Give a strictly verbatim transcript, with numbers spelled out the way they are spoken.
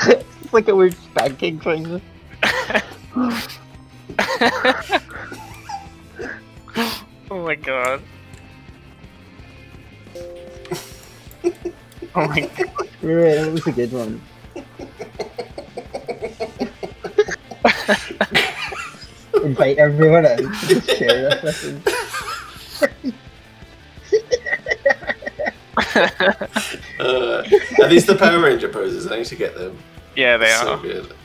It's like a weird spanking thing. Oh my god. Oh my god. Right, that was a good one. Invite everyone in to share this with us. uh, are these the Power Ranger poses? I need to get them. Yeah, they so are. Good.